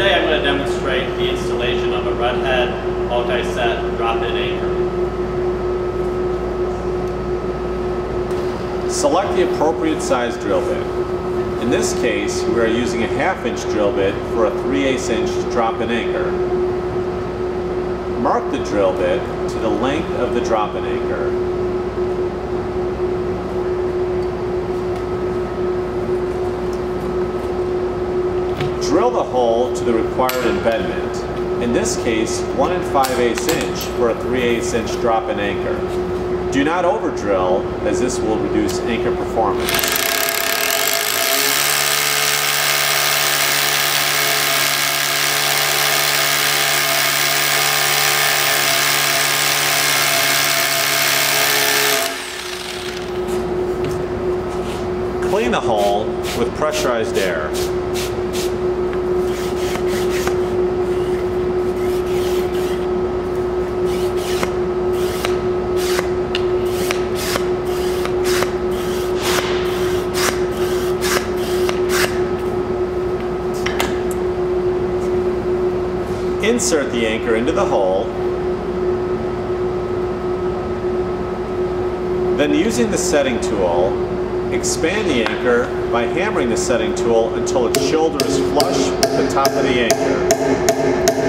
Today I'm going to demonstrate the installation of a redhead multi-set drop-in anchor. Select the appropriate size drill bit. In this case, we are using a 1/2 inch drill bit for a 3/8 inch drop-in anchor. Mark the drill bit to the length of the drop-in anchor. Drill the hole to the required embedment. In this case, 1 5/8 inch for a 3/8 inch drop-in anchor. Do not over drill, as this will reduce anchor performance. Clean the hole with pressurized air. Insert the anchor into the hole. Then, using the setting tool, expand the anchor by hammering the setting tool until its shoulder is flush with the top of the anchor.